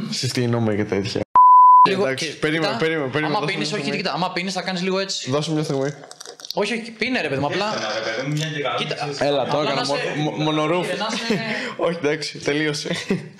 συστήνομαι και τέτοια. Εντάξει, περίμενε. Άμα πίνεις θα κάνεις λίγο έτσι. Δώσε μια στιγμή. Όχι, πίνε ρε παιδί μου, απλά. Κοίτα, έλα, το έκανα μονορούφ. Όχι, εντάξει, τελείωσε.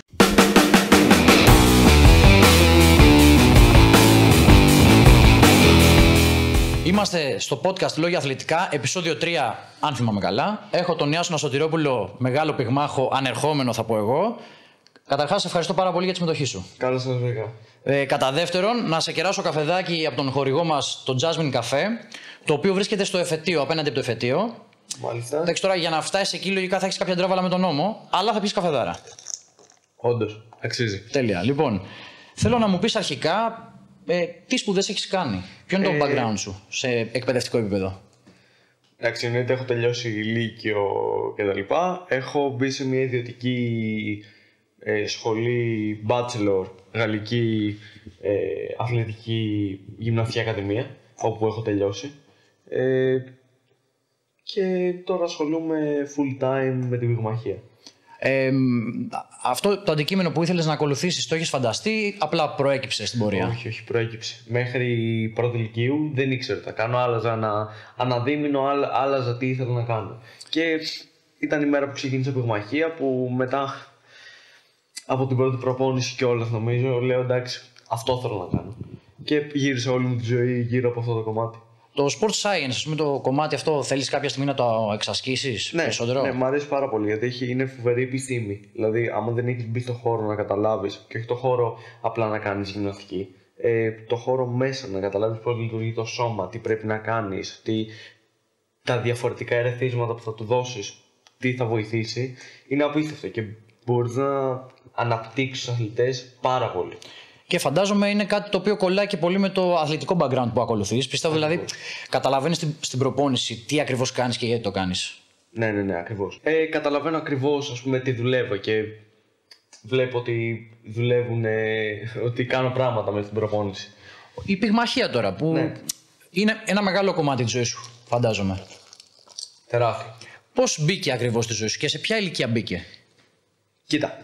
Είμαστε στο podcast Λόγια Αθλητικά, επεισόδιο 3, αν θυμάμαι καλά. Έχω τον Ιάσονα Σωτηρόπουλο, μεγάλο πυγμάχο, ανερχόμενο θα πω εγώ. Καταρχάς, ευχαριστώ πάρα πολύ για τη συμμετοχή σου. Καλώς σας βρήκα. Κατά δεύτερον, να σε κεράσω καφεδάκι από τον χορηγό μας, το Jasmine Café, το οποίο βρίσκεται στο εφετείο, απέναντι από το εφετείο. Μάλιστα. Εντάξει, τώρα για να φτάσει εκεί, λογικά θα έχεις κάποια τράβαλα με τον νόμο, αλλά θα πεις καφεδάρα. Όντως, αξίζει. Τέλεια. Λοιπόν, θέλω να μου πεις αρχικά τι σπουδές έχεις κάνει. Ποιο είναι το background σου σε εκπαιδευτικό επίπεδο. Εντάξει, εννοείται έχω τελειώσει λύκειο κτλ. Έχω μπει σε μια ιδιωτική σχολή bachelor γαλλική αθλητική γυμναστική ακαδημία, όπου έχω τελειώσει. Και τώρα ασχολούμαι full time με την πυγμαχία. Αυτό το αντικείμενο που ήθελες να ακολουθήσεις το έχεις φανταστεί, απλά προέκυψε στην πορεία? Όχι, προέκυψε. Μέχρι πρώτη λυκείου δεν ήξερα τι θα κάνω. Άλλαζα αναδίμηνο, άλλαζα τι ήθελα να κάνω. Και ήταν η μέρα που ξεκίνησα πυγμαχία, που μετά από την πρώτη προπόνηση κιόλας νομίζω λέω εντάξει, αυτό θέλω να κάνω. Και γύρισα όλη μου τη ζωή γύρω από αυτό το κομμάτι. Το sport science, ας πούμε, το κομμάτι αυτό, θέλεις κάποια στιγμή να το εξασκήσεις περισσότερο? Ναι, μου αρέσει πάρα πολύ γιατί είναι φοβερή επιστήμη. Δηλαδή, άμα δεν έχεις μπει στο χώρο να καταλάβεις, και όχι το χώρο απλά να κάνεις γυμναστική, το χώρο μέσα να καταλάβεις πώς λειτουργεί το σώμα, τι πρέπει να κάνεις, τα διαφορετικά ερεθίσματα που θα του δώσεις, τι θα βοηθήσει, είναι απίστευτο και μπορείς να αναπτύξεις τους αθλητές πάρα πολύ. Και φαντάζομαι είναι κάτι το οποίο κολλάει και πολύ με το αθλητικό background που ακολουθείς. Πιστεύω δηλαδή καταλαβαίνεις στην προπόνηση τι ακριβώς κάνεις και γιατί το κάνεις. Ναι, ακριβώς. Καταλαβαίνω ακριβώς, ας πούμε, τι δουλεύω και βλέπω ότι δουλεύουν, ότι κάνω πράγματα μέσα στην προπόνηση. Η πυγμαχία τώρα που είναι ένα μεγάλο κομμάτι της ζωής σου, φαντάζομαι. Τεράστιο. Πώς μπήκε ακριβώς στη ζωή σου και σε ποια ηλικία μπήκε? Κοίτα.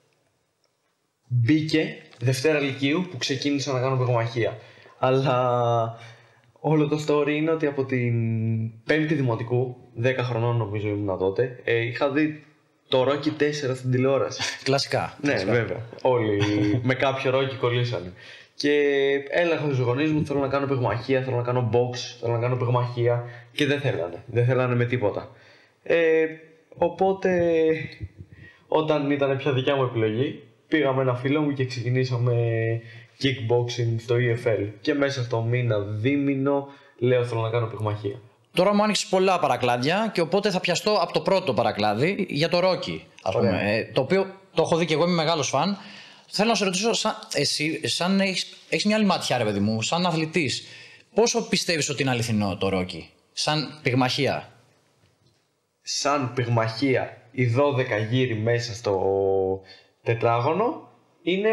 Μπήκε Δευτέρα Λυκείου που ξεκίνησα να κάνω πυγμαχία. Αλλά όλο το story είναι ότι από την 5η Δημοτικού, 10 χρονών νομίζω ήμουν τότε, είχα δει το Rocky 4 στην τηλεόραση. Κλασικά. Ναι, κλασικά. Βέβαια. Όλοι με κάποιο Rocky κολλήσανε. Και έλεγα στους γονείς μου: θέλω να κάνω πυγμαχία, θέλω να κάνω box, θέλω να κάνω πυγμαχία. Και δεν θέλανε. Δεν θέλανε με τίποτα. Οπότε, όταν ήταν πια δικιά μου επιλογή, πήγαμε ένα φίλο μου και ξεκινήσαμε kickboxing στο EFL. Και μέσα στο μήνα δίμηνο λέω θέλω να κάνω πυγμαχία. Τώρα μου άνοιξες πολλά παρακλάδια και οπότε θα πιαστώ από το πρώτο παρακλάδι για το Rocky, ας πούμε, το οποίο το έχω δει και εγώ, είμαι μεγάλος φαν. Θέλω να σε ρωτήσω, εσύ έχεις μια άλλη ματιά ρε παιδί μου, σαν αθλητής, πόσο πιστεύεις ότι είναι αληθινό το Rocky, σαν πυγμαχία? Σαν πυγμαχία, οι 12 γύροι μέσα στο τετράγωνο είναι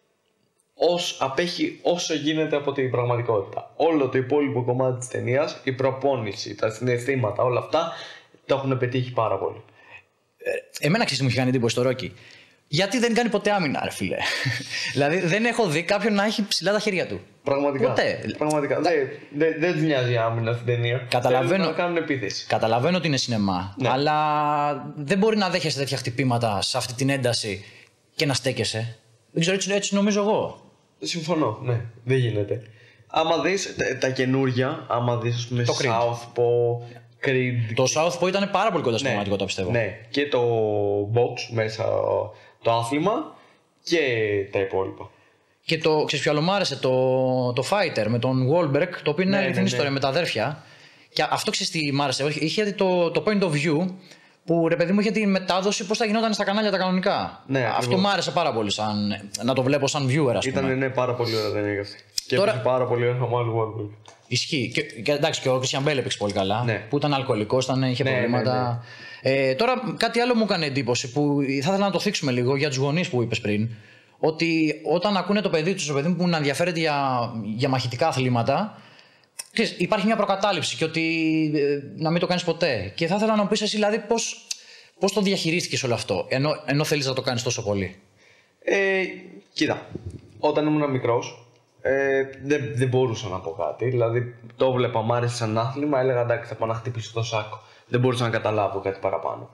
απέχει όσο γίνεται από την πραγματικότητα. Όλο το υπόλοιπο κομμάτι της ταινίας, η προπόνηση, τα συναισθήματα, όλα αυτά το έχουν πετύχει πάρα πολύ. Εμένα ξέρεις μου είχε κάνει εντύπωση το Rocky. Γιατί δεν κάνει ποτέ άμυνα, ρε φίλε. Δηλαδή δεν έχω δει κάποιον να έχει ψηλά τα χέρια του. Πραγματικά. Ποτέ. Πραγματικά. Δεν τους νοιάζει άμυνα στην ταινία. Καταλαβαίνω. Να κάνουν επίθεση. Καταλαβαίνω ότι είναι σινεμά. Ναι. Αλλά δεν μπορεί να δέχεσαι τέτοια χτυπήματα σε αυτή την ένταση και να στέκεσαι. Δεν ξέρω, έτσι νομίζω εγώ. Συμφωνώ, ναι. Δεν γίνεται. Άμα δεις τα καινούργια, άμα δεις ας πούμε Southpaw, Creed. Το Southpaw ήταν πάρα πολύ κοντά στην πραγματικότητα, πιστεύω. Ναι, και το box μέσα, το άθλημα και τα υπόλοιπα. Και ξέρεις ποιο άλλο μου άρεσε, το Fighter με τον Wahlberg, το οποίο είναι αληθινή ιστορία με τα αδέρφια. Και αυτό ξέρεις τι μ' άρεσε, είχε το point of view που ρε παιδί μου είχε τη μετάδοση πώς θα γινόταν στα κανάλια τα κανονικά. Ναι, αυτό μου άρεσε πάρα πολύ, να το βλέπω σαν viewer, ας πούμε. Ήταν πάρα πολύ ωραία ταινία αυτή. Και έπαιξε πάρα πολύ ωραία ο Wahlberg. Ισχύει. Και εντάξει, και ο Christian Bale έπαιξε πολύ καλά. Ναι. Που ήταν αλκοολικός, είχε προβλήματα. Ναι. Τώρα κάτι άλλο μου έκανε εντύπωση που θα ήθελα να το θίξουμε λίγο για τους γονείς που είπες πριν. Ότι όταν ακούνε το παιδί τους, το παιδί που να ενδιαφέρεται για μαχητικά αθλήματα, ξέρεις, υπάρχει μια προκατάληψη και ότι να μην το κάνεις ποτέ. Και θα ήθελα να μου πεις εσύ, δηλαδή, πώς το διαχειρίστηκες όλο αυτό, ενώ θέλεις να το κάνεις τόσο πολύ. Κοίτα, όταν ήμουν μικρός, δεν μπορούσα να πω κάτι. Δηλαδή, το βλέπα, μ' άρεσε σαν άθλημα, έλεγα εντάξει, θα πάω να χτυπήσω το σάκο. Δεν μπορούσα να καταλάβω κάτι παραπάνω.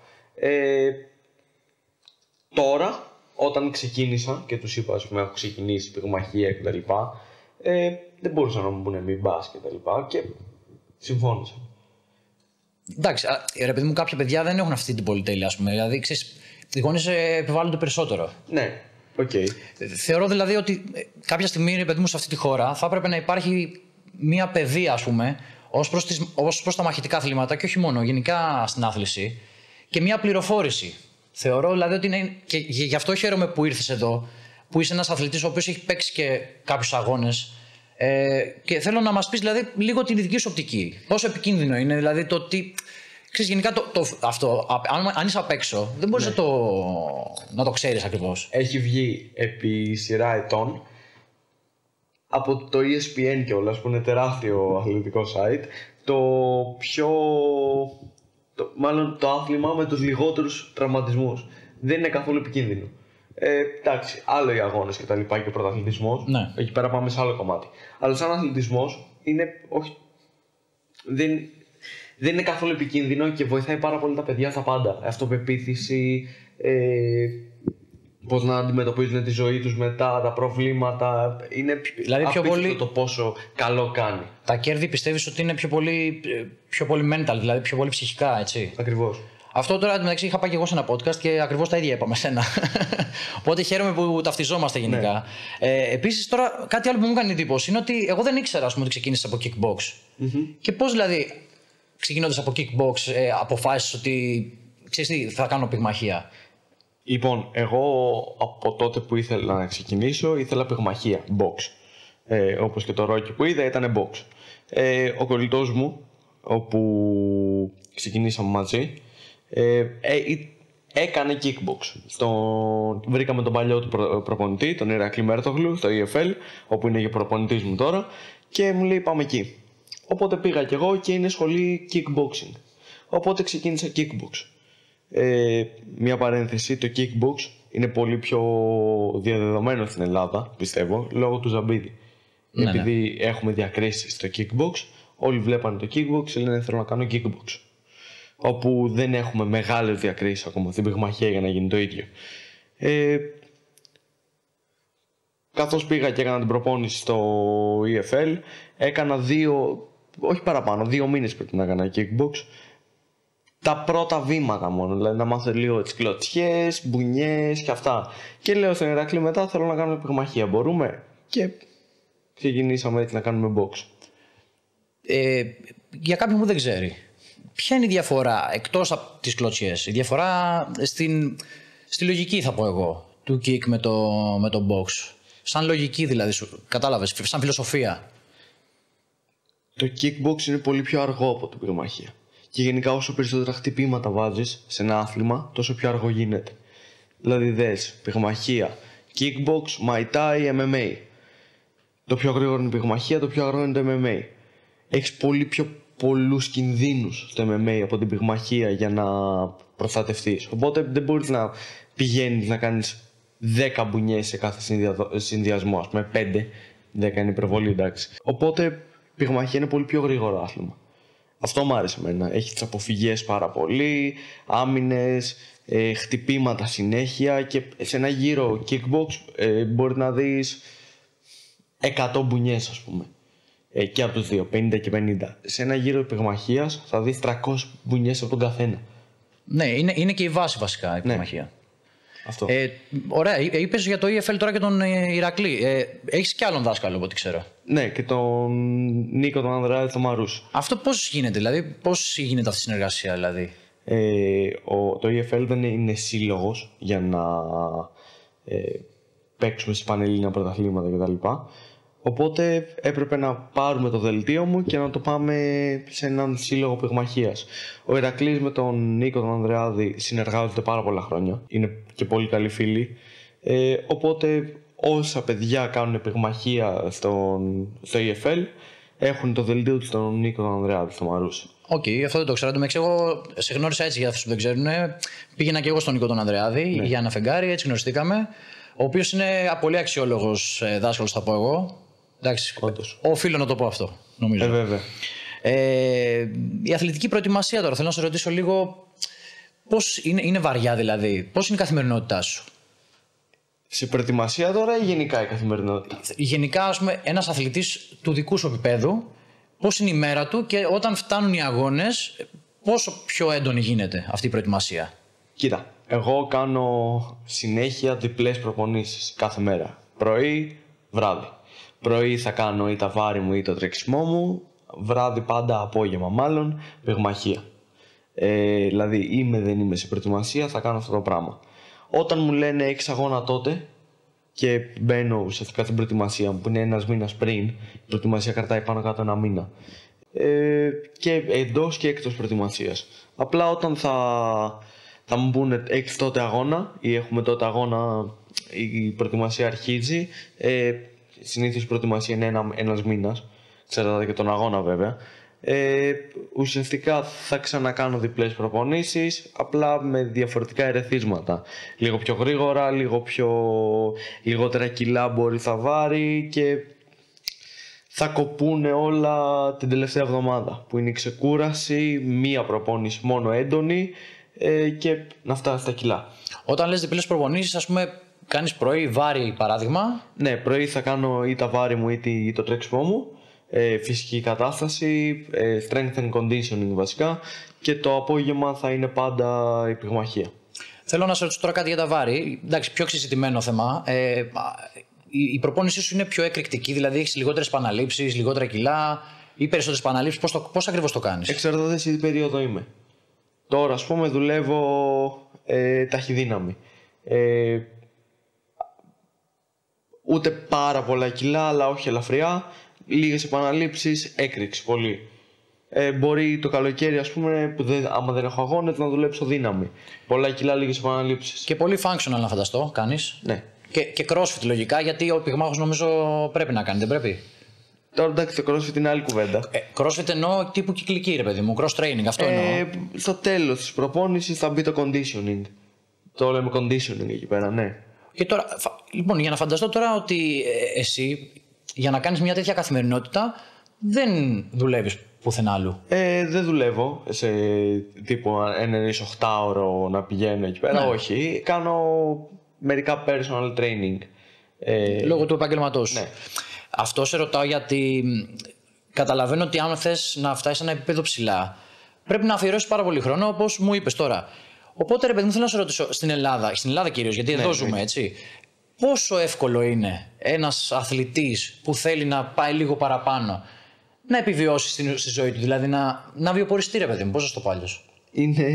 Τώρα, όταν ξεκίνησα και τους είπα, ας πούμε, έχω ξεκινήσει πυγμαχία κτλ., δεν μπορούσαν να μου πούνε μην πας κτλ. Και συμφώνησα. Εντάξει, ρε παιδί μου, κάποια παιδιά δεν έχουν αυτή την πολυτέλεια, ας πούμε. Δηλαδή, ξέρεις, οι γονείς επιβάλλονται περισσότερο. Ναι, οκ. Θεωρώ δηλαδή ότι κάποια στιγμή, ρε παιδί μου, σε αυτή τη χώρα θα έπρεπε να υπάρχει μια παιδεία, ας πούμε, ως προς τα μαχητικά αθλήματα και όχι μόνο, γενικά στην άθληση, και μια πληροφόρηση. Θεωρώ δηλαδή ότι είναι. Και γι' αυτό χαίρομαι που ήρθες εδώ, που είσαι ένας αθλητής ο οποίος έχει παίξει και κάποιους αγώνες. Και θέλω να μας πεις δηλαδή λίγο την ειδική σου οπτική. Πόσο επικίνδυνο είναι, δηλαδή το ότι. Ξέρεις, γενικά αυτό, αν είσαι απ' έξω, δεν μπορείς να το ξέρεις ακριβώς. Έχει βγει επί σειρά ετών από το ESPN κιόλας, που είναι τεράστιο αθλητικό site, μάλλον το άθλημα με τους λιγότερους τραυματισμούς. Δεν είναι καθόλου επικίνδυνο. Εντάξει, άλλο οι αγώνες και τα λοιπά και ο πρωταθλητισμός. Ναι. Εκεί πέρα πάμε σε άλλο κομμάτι. Αλλά σαν αθλητισμός είναι. Όχι, δεν είναι καθόλου επικίνδυνο και βοηθάει πάρα πολύ τα παιδιά στα πάντα. Αυτοπεποίθηση, πώς να αντιμετωπίζουν τη ζωή τους μετά, τα προβλήματα. Είναι δηλαδή πιο πολύ το πόσο καλό κάνει. Τα κέρδη πιστεύεις ότι είναι πιο πολύ mental, δηλαδή πιο πολύ ψυχικά, έτσι. Ακριβώς. Αυτό τώρα μεταξύ είχα πάει και εγώ σε ένα podcast και ακριβώς τα ίδια είπα με σένα. Οπότε χαίρομαι που ταυτιζόμαστε γενικά. Ναι. Επίσης, τώρα κάτι άλλο που μου έκανε εντύπωση είναι ότι εγώ δεν ήξερα, ας πούμε, ότι ξεκίνησες από kickbox. Mm-hmm. Και πώς δηλαδή, ξεκινώντας από kickbox, αποφάσισες ότι ξέρεις τι, θα κάνω πυγμαχία. Λοιπόν, εγώ από τότε που ήθελα να ξεκινήσω, ήθελα πυγμαχία, box. Όπως και το Rocky που είδα, ήταν box. Ο κολλητός μου, όπου ξεκινήσαμε μαζί, έκανε kickbox. Βρήκαμε τον παλιό του προπονητή, τον Ηρακλή Μέρτογλου, στο EFL, όπου είναι και προπονητής μου τώρα, και μου λέει πάμε εκεί. Οπότε πήγα κι εγώ και είναι σχολή kickboxing. Οπότε ξεκίνησα kickbox. Μια παρένθεση, το kickbox είναι πολύ πιο διαδεδομένο στην Ελλάδα, πιστεύω, λόγω του Ζαμπίδη. Ναι, επειδή έχουμε διακρίσεις στο kickbox, όλοι βλέπανε το kickbox και λένε θέλω να κάνω kickbox. Όπου δεν έχουμε μεγάλες διακρίσεις ακόμα στην πυγμαχία για να γίνει το ίδιο. Καθώς πήγα και έκανα την προπόνηση στο EFL, έκανα 2 μήνες πριν να έκανα kickbox. Τα πρώτα βήματα μόνο, δηλαδή να μάθω λίγο τις κλωτσιές, μπουνιές και αυτά. Και λέω στον Ηρακλή μετά θέλω να κάνουμε πυγμαχία, μπορούμε? Και ξεκινήσαμε έτσι να κάνουμε box. Για κάποιον που δεν ξέρει, ποια είναι η διαφορά εκτός από τις κλωτσιές, η διαφορά στη λογική θα πω εγώ, του kick με το box? Σαν λογική δηλαδή, κατάλαβες, σαν φιλοσοφία. Το kickbox είναι πολύ πιο αργό από την πυγμαχία. Και γενικά όσο περισσότερα χτυπήματα βάζεις σε ένα άθλημα, τόσο πιο αργό γίνεται. Δηλαδή δες, πυγμαχία, kickbox, muay thai, MMA. Το πιο γρήγορο είναι η πυγμαχία, το πιο αργό είναι το MMA. Έχεις πολύ πιο πολλούς κινδύνους στο MMA από την πυγμαχία για να προστατευτείς. Οπότε δεν μπορείς να πηγαίνεις να κάνεις 10 μπουνιές σε κάθε συνδυασμό, ας πούμε 5, 10 είναι υπερβολή, εντάξει. Οπότε η πυγμαχία είναι πολύ πιο γρήγορο άθλημα. Αυτό μου άρεσε εμένα. Έχει τις αποφυγές πάρα πολύ, άμυνες, χτυπήματα συνέχεια και σε ένα γύρο kickbox μπορεί να δεις 100 μπουνιές, ας πούμε. Και από τους δύο, 50 και 50. Σε ένα γύρο πυγμαχίας θα δεις 300 μπουνιές από τον καθένα. Ναι, είναι και η βάση βασικά η πυγμαχία. Ναι. Αυτό. Ωραία, είπες για το EFL τώρα και τον Ηρακλή. Έχεις κι άλλον δάσκαλο από ό,τι ξέρω. Ναι, και τον Νίκο τον Ανδρεάδη τον Μαρούσο. Αυτό πώς γίνεται, δηλαδή, πώς γίνεται αυτή η συνεργασία, δηλαδή? Το EFL δεν είναι σύλλογος για να παίξουμε στις πανελλήνια πρωταθλήματα κτλ. Οπότε έπρεπε να πάρουμε το δελτίο μου και να το πάμε σε έναν σύλλογο πυγμαχίας. Ο Ηρακλής με τον Νίκο τον Ανδρεάδη συνεργάζονται πάρα πολλά χρόνια. Είναι και πολύ καλοί φίλοι. Οπότε όσα παιδιά κάνουν πυγμαχία στο EFL έχουν το δελτίο του στον Νίκο τον Ανδρεάδη, στο Μαρούσο. Οκ, αυτό δεν το ξέρω. Εγώ σε γνώρισα έτσι για αυτούς που δεν ξέρουν. Πήγαινα και εγώ στον Νίκο τον Ανδρεάδη για ένα φεγγάρι, έτσι γνωριστήκαμε. ο οποίος είναι πολύ αξιόλογος δάσκαλος, θα πω εγώ. Εντάξει, οφείλω να το πω αυτό, νομίζω. Βέβαια. Η αθλητική προετοιμασία τώρα, θέλω να σε ρωτήσω λίγο, πώς είναι βαριά δηλαδή, πώς είναι η καθημερινότητά σου? Σε προετοιμασία τώρα ή γενικά η καθημερινότητα? Γενικά, ας πούμε, ένας αθλητής του δικού σου επίπεδου, πώς είναι η μέρα του και όταν φτάνουν οι αγώνες, πόσο πιο έντονη γίνεται αυτή η προετοιμασία? Κοίτα, εγώ κάνω συνέχεια διπλές προπονήσεις κάθε μέρα. Πρωί, βράδυ. Πρωί θα κάνω ή τα βάρη μου ή το τρέξιμό μου. Βράδυ πάντα, απόγευμα μάλλον, πυγμαχία. Δηλαδή είμαι δεν είμαι σε προετοιμασία, θα κάνω αυτό το πράγμα. Όταν μου λένε έχεις αγώνα τότε και μπαίνω ουσιαστικά στην προετοιμασία μου, που είναι ένας μήνας πριν, η προετοιμασία κρατάει πάνω κάτω ένα μήνα. Και εντός και εκτός προετοιμασίας. Απλά όταν θα μου πούνε έχεις τότε αγώνα ή έχουμε τότε αγώνα, η προετοιμασία αρχίζει. Συνήθως η προετοιμασία είναι ένας μήνας, ξέρετε και τον αγώνα βέβαια. Ουσιαστικά θα ξανακάνω διπλές προπονήσεις, απλά με διαφορετικά ερεθίσματα. Λίγο πιο γρήγορα, λιγότερα κιλά μπορεί θα βάρει και θα κοπούνε όλα την τελευταία εβδομάδα, που είναι η ξεκούραση, μία προπόνηση μόνο έντονη και να φτάσει στα κιλά. Όταν λες διπλές προπονήσεις, ας πούμε, κάνεις πρωί βάρη παράδειγμα? Ναι, πρωί θα κάνω ή τα βάρη μου ή το τρέξιμό μου, φυσική κατάσταση, strength and conditioning βασικά, και το απόγευμα θα είναι πάντα η πυγμαχία. Θέλω να σε ρωτήσω τώρα κάτι για τα βάρη. Εντάξει, πιο συζητημένο θέμα. Η προπόνησή σου είναι πιο εκρηκτική, δηλαδή έχεις λιγότερες επαναλήψεις, λιγότερα κιλά ή περισσότερες επαναλήψεις? Πώς ακριβώς το κάνεις? Εξαρτάται σε τι περίοδο είμαι. Τώρα, ας πούμε, δουλεύω ταχυδύναμη. Ούτε πάρα πολλά κιλά, αλλά όχι ελαφριά. Λίγες επαναλήψεις, έκρηξη πολύ. Μπορεί το καλοκαίρι, ας πούμε, που άμα δεν έχω αγώνες, να δουλέψω δύναμη. Πολλά κιλά, λίγες επαναλήψεις. Και πολύ functional, να φανταστώ, κάνεις. Ναι. Και crossfit λογικά, γιατί ο πυγμάχος νομίζω πρέπει να κάνει, δεν πρέπει? Τώρα εντάξει, το crossfit είναι άλλη κουβέντα. Crossfit εννοώ τύπου κυκλική, ρε παιδί μου, cross training, αυτό εννοώ. Στο τέλος της προπόνησης θα μπει το conditioning. Το λέμε conditioning εκεί πέρα, ναι. Και τώρα, λοιπόν, για να φανταστώ τώρα ότι εσύ, για να κάνεις μια τέτοια καθημερινότητα, δεν δουλεύεις πουθενά άλλου. Δεν δουλεύω σε τύπου 8ωρο να πηγαίνω εκεί πέρα, ναι. Όχι. Κάνω μερικά personal training. Λόγω του επαγγελματός. Ναι. Αυτό σε ρωτάω γιατί καταλαβαίνω ότι αν θες να φτάσεις σε ένα επίπεδο ψηλά, πρέπει να αφιερώσεις πάρα πολύ χρόνο, όπως μου είπες τώρα. Οπότε, ρε παιδί μου, θέλω να σε ρωτήσω, στην Ελλάδα κυρίως, γιατί εδώ ζούμε, έτσι. Πόσο εύκολο είναι ένας αθλητής που θέλει να πάει λίγο παραπάνω να επιβιώσει στη ζωή του, δηλαδή να βιοποριστεί, ρε παιδί μου, πώς θα το πω αλλιώς? Είναι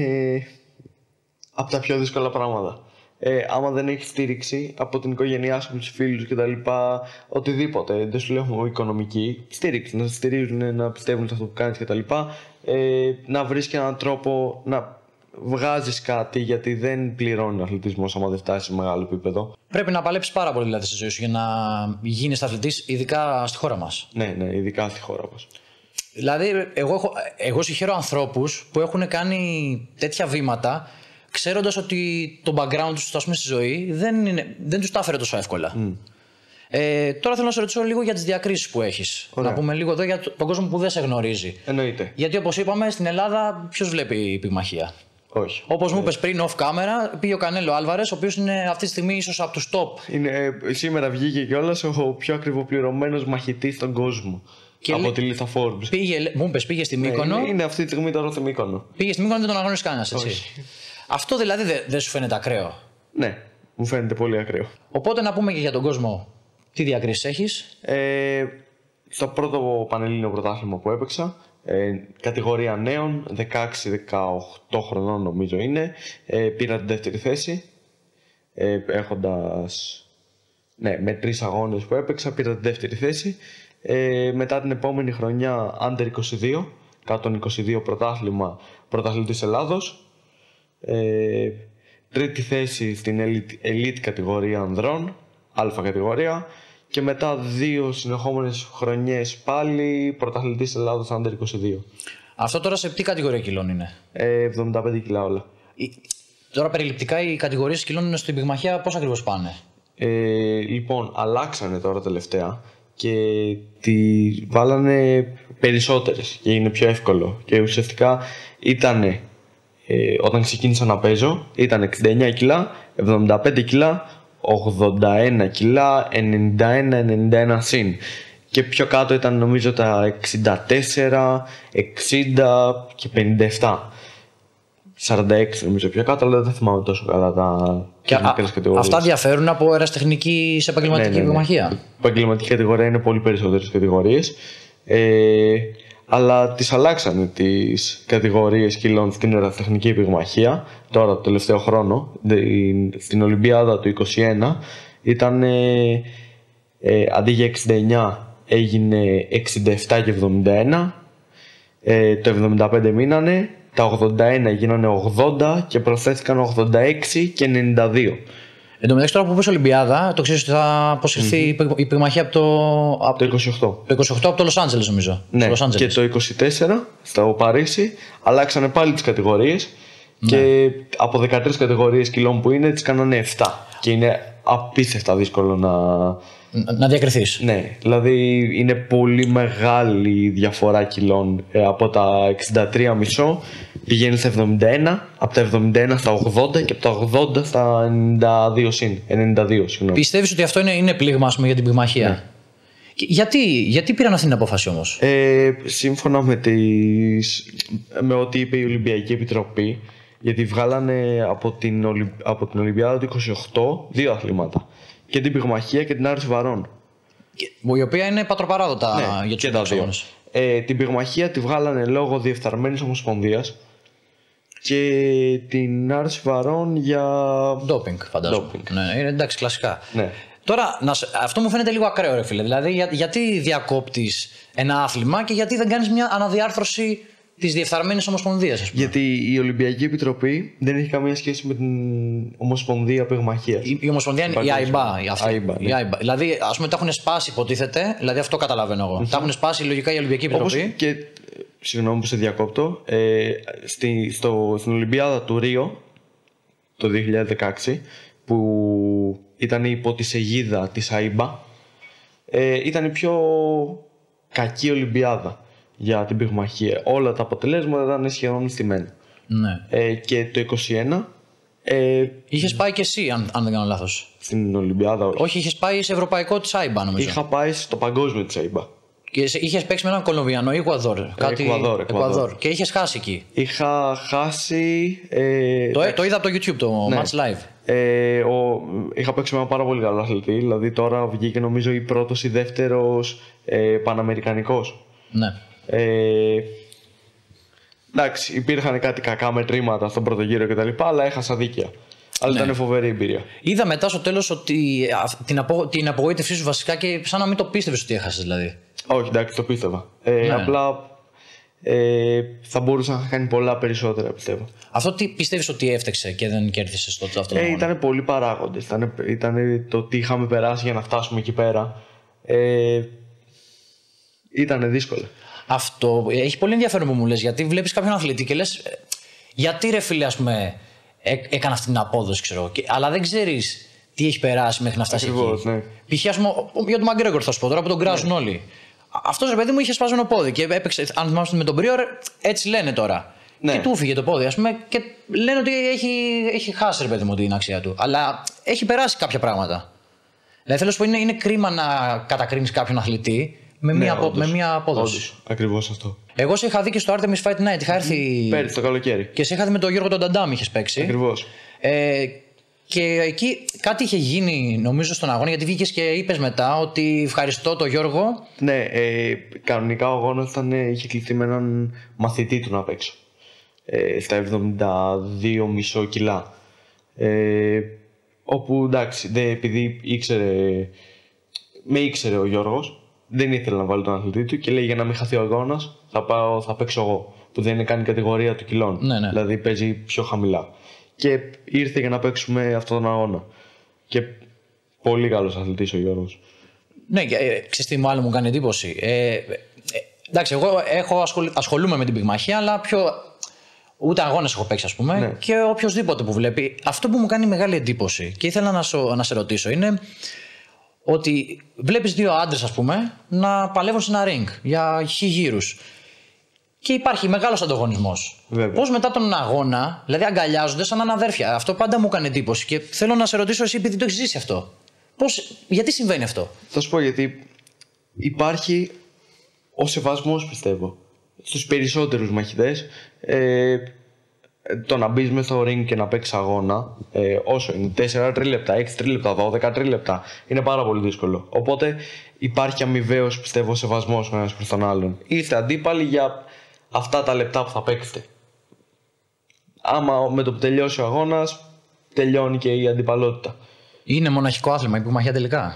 από τα πιο δύσκολα πράγματα. Άμα δεν έχει στήριξη από την οικογένειά σου, από τους φίλους κτλ., οτιδήποτε, δεν σου λέω οικονομική στήριξη, να σε στηρίζουν, να πιστεύουν σε αυτό που κάνεις κτλ., να βρεις και έναν τρόπο να βγάζεις κάτι, γιατί δεν πληρώνει ο αθλητισμός άμα δεν φτάσει σε μεγάλο επίπεδο. Πρέπει να παλέψεις πάρα πολύ δηλαδή στη ζωή σου για να γίνεις αθλητής, ειδικά στη χώρα μας. Ναι, ειδικά στη χώρα μας. Δηλαδή, εγώ συγχαίρω ανθρώπους που έχουν κάνει τέτοια βήματα, ξέροντας ότι το background τους, ας πούμε, στη ζωή δεν τους τα έφερε τόσο εύκολα. Τώρα θέλω να σε ρωτήσω λίγο για τις διακρίσεις που έχεις. Ωραία. Να πούμε λίγο εδώ για τον κόσμο που δεν σε γνωρίζει. Εννοείται. Γιατί, όπως είπαμε, στην Ελλάδα ποιος βλέπει πυγμαχία? Όχι. Όπως μου είπες πριν, off camera, πήγε ο Κανέλο Άλβαρες, ο οποίος είναι αυτή τη στιγμή ίσως από τους top. Σήμερα βγήκε κιόλας ο πιο ακριβοπληρωμένος μαχητής στον κόσμο. Και από τη λίστα Forbes. Μου είπες, πήγε στη Μύκονο. Είναι αυτή τη στιγμή τώρα στη Μύκονο. Πήγε στη Μύκονο, δεν τον αγώνισε κανένας, έτσι. Όχι. Αυτό δηλαδή δεν σου φαίνεται ακραίο? Ναι, μου φαίνεται πολύ ακραίο. Οπότε να πούμε και για τον κόσμο, τι διακρίσεις έχεις? Στο πρώτο πανελλήνιο πρωτάθλημα που έπαιξα, κατηγορία νέων, 16-18 χρονών νομίζω είναι, πήρα την δεύτερη θέση, έχοντας, με 3 αγώνες που έπαιξα πήρα την δεύτερη θέση. Μετά την επόμενη χρονιά Under 22, κάτω των 22 πρωτάθλημα, πρωταθλητής Ελλάδος. Τρίτη θέση στην elite κατηγορία ανδρών, α κατηγορία, και μετά 2 συνεχόμενες χρονιές πάλι πρωταθλητής Ελλάδος Under 22. Αυτό τώρα σε τι κατηγορία κιλών είναι? 75 κιλά όλα. Τώρα περιληπτικά οι κατηγορίες κιλών στην πυγμαχία πώς ακριβώς πάνε? Λοιπόν, αλλάξανε τώρα τελευταία και τη βάλανε περισσότερες και είναι πιο εύκολο. Και ουσιαστικά ήτανε, όταν ξεκίνησα να παίζω, ήταν 69 κιλά, 75 κιλά, 81 κιλά, 91 συν. Και πιο κάτω ήταν νομίζω τα 64, 60 και 57. 46 νομίζω πιο κάτω, αλλά δεν θυμάμαι τόσο καλά τα μικρές κατηγορίες. Αυτά διαφέρουν από αεραστεχνική σε επαγγελματική πυγμαχία. Επαγγελματική κατηγορία είναι πολύ περισσότερες κατηγορίες. Αλλά τις αλλάξανε τις κατηγορίες κιλών στην αεραστεχνική πυγμαχία τώρα το τελευταίο χρόνο. Στην Ολυμπιάδα του 2021 ήταν αντί για 69 έγινε 67 και 71. Το 75 μείνανε. Τα 81 γίνανε 80 και προσθέθηκαν 86 και 92. Εν τω μεταξύ, τώρα που πες Ολυμπιάδα, το ξέρεις ότι θα αποσυρθεί η πυγμαχία από το 28. Το 28 από το Λος Άντζελες, νομίζω. Ναι, και το 24 στο Παρίσι αλλάξανε πάλι τις κατηγορίες και από 13 κατηγορίες κιλών που είναι, τις κάνανε 7. Και είναι απίστευτα δύσκολο να διακριθείς. Ναι, δηλαδή είναι πολύ μεγάλη η διαφορά κιλών. Από τα 63,5 πηγαίνει στα 71, από τα 71 στα 80 και από τα 80 στα 92 συν. 92, συγγνώμη. Πιστεύεις ότι αυτό είναι πλήγμα, ας πούμε, για την πυγμαχία? Ναι. Γιατί πήραν αυτή την απόφαση όμως? Σύμφωνα με ό,τι είπε η Ολυμπιακή Επιτροπή, γιατί βγάλανε από την Ολυμπιάδα του 28 δύο αθλήματα. Και την πυγμαχία και την άρση βαρών. Η οποία είναι πατροπαράδοτα για τους αγώνες. Την πυγμαχία τη βγάλανε λόγω διεφθαρμένης ομοσπονδίας και την άρση βαρών για ντόπινγκ, φαντάζομαι. Ναι, είναι εντάξει, κλασικά. Ναι. Τώρα, αυτό μου φαίνεται λίγο ακραίο, ρε φίλε. Δηλαδή, γιατί διακόπτεις ένα άθλημα και γιατί δεν κάνεις μια αναδιάρθρωση της διεφθαρμένης ομοσπονδίας, ας πούμε? Γιατί η Ολυμπιακή Επιτροπή δεν έχει καμία σχέση με την Ομοσπονδία Πυγμαχίας. Η Ομοσπονδία είναι η AIBA. Ναι. Δηλαδή, ας πούμε, τα έχουν σπάσει, υποτίθεται. Δηλαδή, αυτό καταλαβαίνω εγώ. Τα έχουν σπάσει λογικά η Ολυμπιακή Επιτροπή. Όπως και, συγγνώμη που σε διακόπτω, στην Ολυμπιάδα του Ρίο το 2016, που ήταν υπό τη αιγίδα της AIBA, ήταν η πιο κακή Ολυμπιάδα για την πυγμαχία. Όλα τα αποτελέσματα ήταν σχεδόν στημένα. Ναι. Και το 2021 είχες πάει και εσύ, αν δεν κάνω λάθος. Στην Ολυμπιάδα, όχι, είχες πάει σε ευρωπαϊκό της AIBA, νομίζω. Είχα πάει στο παγκόσμιο της AIBA. Και είχες παίξει με έναν Κολομβιανό ή Εκουαδόρ. Εκουαδόρ. Και είχες χάσει εκεί. Είχα χάσει. Το είδα από το YouTube, το Match Live. Είχα παίξει με ένα πάρα πολύ καλό αθλητή. Δηλαδή τώρα βγήκε νομίζω ή πρώτος ή δεύτερος παναμερικανικός. Ναι. Εντάξει, υπήρχαν κάτι κακά μετρήματα στον πρώτο γύρο κτλ. Αλλά έχασα δίκαια. Αλλά ήταν φοβερή εμπειρία. Είδα μετά στο τέλος ότι την απογοήτευσή σου βασικά και σαν να μην το πίστευες ότι έχασες, δηλαδή. Όχι, εντάξει, το πίστευα. Απλά θα μπορούσα να κάνει πολλά περισσότερα, πιστεύω. Αυτό τι πιστεύεις ότι έφταξε και δεν κέρδισες τότε αυτό? Ήταν πολλοί παράγοντες. Ήταν το τι είχαμε περάσει για να φτάσουμε εκεί πέρα. Ήταν δύσκολο. Αυτό έχει πολύ ενδιαφέρον που μου λες, γιατί βλέπεις κάποιον αθλητή και λες, γιατί ρε φίλε, ας πούμε, έκανε αυτή την απόδοση, ξέρω, αλλά δεν ξέρεις τι έχει περάσει μέχρι να φτάσει εκεί. Ναι. Π.χ. για τον Μαγκρέγκορ θα σου πω τώρα, που τον κράζουν όλοι. Αυτός, ρε παιδί μου, είχε σπασμένο πόδι και έπαιξε, αν θυμάστε, με τον Πρίορ, έτσι λένε τώρα. Ναι. Και του φύγε το πόδι, ας πούμε, και λένε ότι έχει χάσει, ρε παιδί μου, την αξία του. Αλλά έχει περάσει κάποια πράγματα. Δηλαδή θέλω να σου πω, είναι κρίμα να κατακρίνεις κάποιον αθλητή με μια απόδοση. Όντως, ακριβώς αυτό. Εγώ σε είχα δει και στο Artemis Fight Night. Είχα έρθει. Πέρυσι το καλοκαίρι. Και σε είχα δει με τον Γιώργο τον Νταντάμ, είχες παίξει. Ακριβώς. Και εκεί κάτι είχε γίνει, νομίζω, στον αγώνα, γιατί βγήκες και είπες μετά ότι ευχαριστώ τον Γιώργο. Ναι, κανονικά ο αγώνας είχε κληθεί με έναν μαθητή του να παίξω. Στα 72,5 κιλά. Όπου εντάξει, επειδή με ήξερε ο Γιώργος, δεν ήθελε να βάλει τον αθλητή του και λέει για να μην χαθεί ο αγώνας θα παίξω εγώ. Που δεν είναι καν κατηγορία του κιλών. Ναι, ναι. Δηλαδή παίζει πιο χαμηλά. Και ήρθε για να παίξουμε αυτόν τον αγώνα. Και πολύ καλός αθλητής ο Γιώργος. Ναι, ξέρεις τι άλλο μου κάνει εντύπωση. Εντάξει, εγώ ασχολούμαι με την πυγμαχία, αλλά Ούτε αγώνες έχω παίξει, ας πούμε. Ναι. Και οποιοδήποτε που βλέπει. Αυτό που μου κάνει μεγάλη εντύπωση και ήθελα να σε ρωτήσω είναι ότι βλέπεις δύο άντρες, ας πούμε, να παλεύουν σε ένα ring για γύρους. Και υπάρχει μεγάλος ανταγωνισμός. Πώς μετά τον αγώνα, δηλαδή αγκαλιάζονται σαν να είναι αδέρφια. Αυτό πάντα μου έκανε εντύπωση. Και θέλω να σε ρωτήσω εσύ, επειδή το έχεις ζήσει αυτό. Γιατί συμβαίνει αυτό? Θα σου πω γιατί υπάρχει ο σεβασμός, πιστεύω, στους περισσότερους μαχητές. Το να μπεις μέσα στο ring και να παίξεις αγώνα, όσο είναι 4 τρίλεπτα, 6 τρίλεπτα, 12 τρίλεπτα, είναι πάρα πολύ δύσκολο. Οπότε υπάρχει αμοιβαίος, πιστεύω, σεβασμός ο ένας προς τον άλλον. Είστε αντίπαλοι για αυτά τα λεπτά που θα παίξετε. Άμα με το που τελειώσει ο αγώνας, τελειώνει και η αντιπαλότητα. Είναι μοναχικό άθλημα η πυγμαχία τελικά?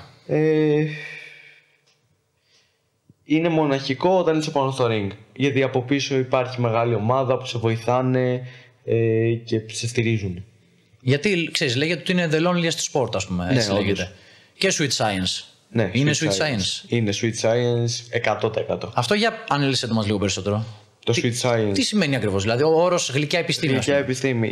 Είναι μοναχικό όταν είσαι πάνω στο ring. Γιατί από πίσω υπάρχει μεγάλη ομάδα που σε βοηθάνε και σε στηρίζουν. Γιατί ξέρεις, λέγεται ότι είναι the loneliest sport, ας πούμε. Έτσι λέγεται. Και sweet science. Ναι, είναι sweet science. Είναι sweet science 100%. Αυτό για ανέλυσσετε μας λίγο περισσότερο. Το sweet science. Τι σημαίνει ακριβώς, δηλαδή ο όρος γλυκιά επιστήμη? Γλυκιά επιστήμη.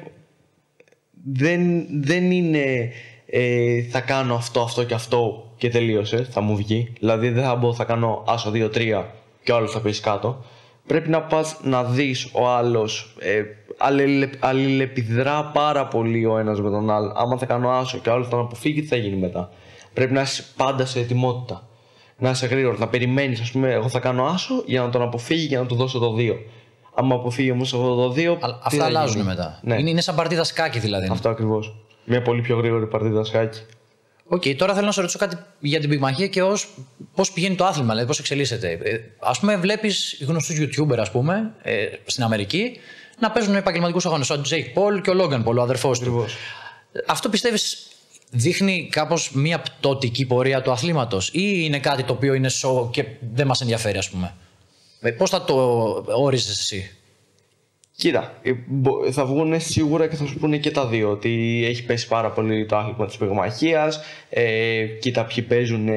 Δεν είναι θα κάνω αυτό και αυτό και τελείωσε, θα μου βγει. Δηλαδή δεν θα μπω, θα κάνω άσο 2-3 και ο άλλος θα πέσει κάτω. Πρέπει να πας να δεις ο άλλος, αλληλεπιδρά πάρα πολύ ο ένας με τον άλλο. Άμα θα κάνω άσο και ο άλλος θα αποφύγει, τι θα γίνει μετά? Πρέπει να είσαι πάντα σε ετοιμότητα. Να είσαι γρήγορο, να περιμένεις, ας πούμε, εγώ θα κάνω άσο για να τον αποφύγει και να του δώσω το 2. Άμα αποφύγει όμως αυτό το 2. Αυτά αλλάζουν μετά. Ναι. Είναι σαν παρτίδα σκάκι δηλαδή. Αυτό ακριβώς. Μια πολύ πιο γρήγορη παρτίδα σκάκι. Τώρα θέλω να σε ρωτήσω κάτι για την πυγμαχία και πώς πηγαίνει το άθλημα, δηλαδή πώς εξελίσσεται. Ας πούμε, βλέπεις γνωστούς YouTuber, ας πούμε, στην Αμερική να παίζουν επαγγελματικούς αγώνες. Ο Jake Paul και ο Logan Paul, ο αδερφός του. Αυτό πιστεύεις δείχνει κάπως μια πτωτική πορεία του αθλήματος, ή είναι κάτι το οποίο είναι show και δεν μας ενδιαφέρει, ας πούμε? Πώς θα το όριζες εσύ? Κοίτα, θα βγουν σίγουρα και θα σου πούνε και τα δύο ότι έχει πέσει πάρα πολύ το άθλημα της πυγμαχίας. Κοίτα ποιοι παίζουν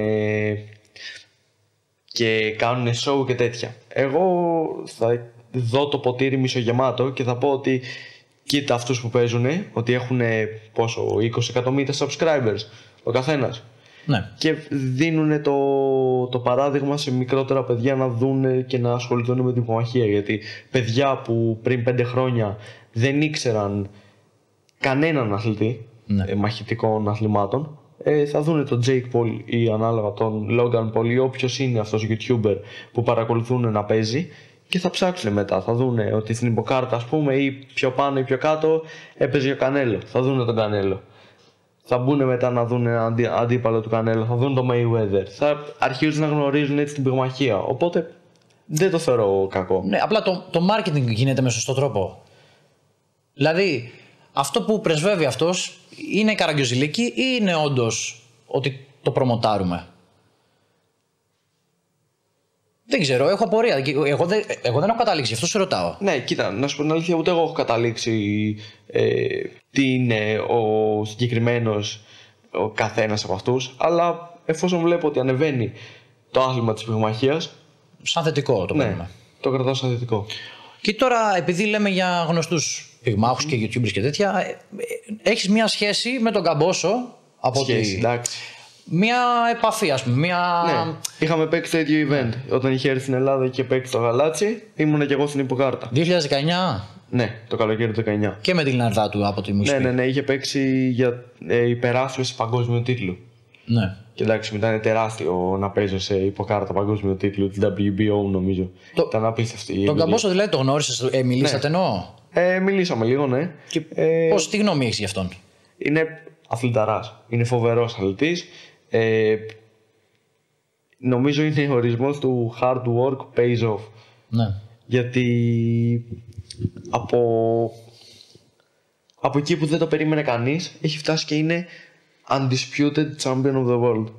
και κάνουν show και τέτοια. Εγώ θα δω το ποτήρι μισογεμάτο και θα πω ότι κοίτα αυτούς που παίζουν, ότι έχουν πόσο, 20 εκατομμύρια subscribers ο καθένας. Ναι. Και δίνουν το παράδειγμα σε μικρότερα παιδιά να δουν και να ασχοληθούν με την πυγμαχία. Γιατί παιδιά που πριν 5 χρόνια δεν ήξεραν κανέναν αθλητή μαχητικών αθλημάτων, θα δουν τον Jake Paul ή ανάλογα τον Logan Paul ή όποιος είναι αυτός YouTuber που παρακολουθούν να παίζει, και θα ψάξουν μετά. Θα δουν ότι στην υποκάρτα, ας πούμε, ή πιο πάνω ή πιο κάτω έπαιζε ο Κανέλο. Θα δουν τον Κανέλο. Θα μπουν μετά να δουν ένα αντίπαλο του Κανέλο, θα δουν το Mayweather. Θα αρχίζουν να γνωρίζουν έτσι την πυγμαχία. Οπότε δεν το θεωρώ κακό. Ναι, απλά το marketing γίνεται με σωστό τρόπο. Δηλαδή, αυτό που πρεσβεύει αυτός είναι καραγκιόζηλίκι ή είναι όντως ότι το προμοτάρουμε? Δεν ξέρω, έχω απορία. Εγώ δεν έχω καταλήξει, γι' αυτό σε ρωτάω. Ναι, κοίτα, να σου πω την αλήθεια, ούτε εγώ έχω καταλήξει τι είναι ο συγκεκριμένος ο καθένας από αυτούς. Αλλά εφόσον βλέπω ότι ανεβαίνει το άθλημα της πυγμαχίας. Σαν θετικό το παίρνουμε. Ναι, το κρατάω σαν θετικό. Και τώρα, επειδή λέμε για γνωστούς πυγμάχους και YouTubers και τέτοια, έχεις μια σχέση με τον Καμπόσο. Σχέση, εντάξει. Μια επαφή, ας πούμε. Ναι, είχαμε παίξει το ίδιο event. Όταν είχε έρθει στην Ελλάδα και παίξει το Γαλάτσι, ήμουν και εγώ στην υποκάρτα. 2019. Ναι, το καλοκαίρι του 2019. Και με την Λιναρδάτου από τη μουσική. Ναι, είχε παίξει για υπεράσπιση παγκόσμιου τίτλου. Ναι. Και εντάξει, ήταν τεράστιο να παίζω σε υποκάρτα παγκόσμιου τίτλου τη WBO, νομίζω. Ήταν απίστευτη. Τον Καμπόσο δηλαδή το γνώρισες, μιλήσατε εννοώ? Μιλήσαμε λίγο, ναι. Και τι γνώμη έχεις γι' αυτόν? Είναι αθληταράς. Είναι φοβερός αθλητής. Νομίζω είναι ο ορισμός του hard work pays off. Ναι. Γιατί από εκεί που δεν το περίμενε κανείς, έχει φτάσει και είναι undisputed champion of the world.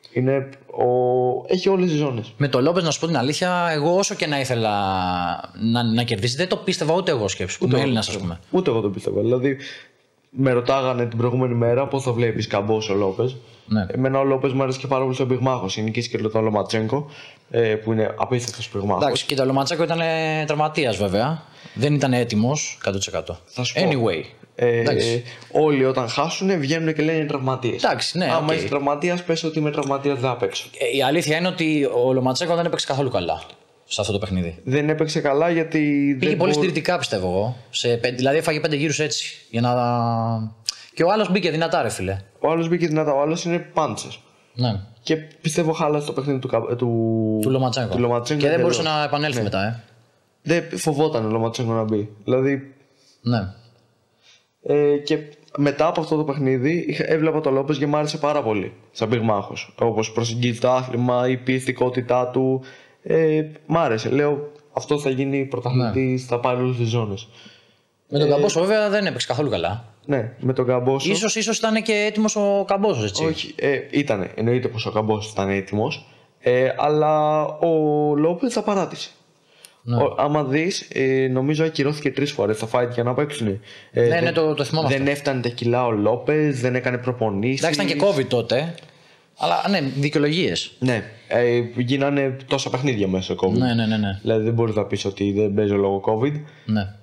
Έχει όλες τις ζώνες. Με το Λόπες, να σου πω την αλήθεια, εγώ όσο και να ήθελα να κερδίσει, δεν το πίστευα ούτε εγώ, σκέψου. Ούτε Έλληνας, ας πούμε. Ούτε εγώ το πίστευα. Δηλαδή, με ρωτάγανε την προηγούμενη μέρα πώς το βλέπεις Καμπόσο Λόπες. Ναι. Εμένα ο Λόπες μου άρεσε και πάρα πολύ στον πυγμάχος. Νικήσει και τον Λοματσέγκο, που είναι απίστευτος πυγμάχος. Εντάξει, και το Λοματσέγκο ήταν τραυματίας βέβαια. Δεν ήταν έτοιμος 100%. Θα σου πω. Anyway. Όλοι όταν χάσουν βγαίνουν και λένε είναι τραυματίες. Εντάξει, ναι, άμα okay. είσαι τραυματίας, πες ότι είμαι τραυματίας, δεν θα παίξω. Η αλήθεια είναι ότι ο Λοματσέγκο δεν έπαιξε καθόλου καλά σε αυτό το παιχνίδι. Δεν έπαιξε καλά γιατί. Πήγε πολύ συντηρητικά, πιστεύω εγώ. Δηλαδή έφαγε 5 γύρους έτσι. Για να... Και ο άλλος μπήκε δυνατά, ρε φίλε. Ο άλλος μπήκε δυνατά, ο άλλος είναι πάντσερ. Ναι. Και πιστεύω χάλασε το παιχνίδι του Λοματσέγκο. Και δεν μπορούσε να επανέλθει μετά, Δεν φοβόταν ο Λοματσέγκο να μπει. Δηλαδή. Ναι. Και μετά από αυτό το παιχνίδι έβλεπα τον Λόπες και μου άρεσε πάρα πολύ σαν πυγμάχος. Όπως προσεγγίζει το άθλημα, η πιεστικότητά του. Μ' άρεσε. Λέω αυτό θα γίνει πρωταθλητής, θα πάρει όλες τις ζώνες. Με τον Καμπόσο βέβαια δεν έπαιξε καθόλου καλά. Ναι, με τον Καμπόσο. Ίσως ήταν και έτοιμος ο Καμπόσος, έτσι. Όχι, ήτανε. Εννοείται πως ο Καμπόσος ήταν έτοιμος. Αλλά ο Λόπες τα παράτησε. Ναι. Άμα δεις, νομίζω ακυρώθηκε 3 φορές το fight για να παίξουν. Ναι, το θυμάμαι. Δεν έφτανε τα κιλά ο Λόπες, δεν έκανε προπονήσεις. Εντάξει, ήταν και COVID τότε. Αλλά ναι, δικαιολογίες. Ναι, γίνανε τόσα παιχνίδια μέσα στο COVID. Ναι. Δηλαδή δεν μπορείς να πεις ότι δεν παίζει λόγω COVID. Ναι.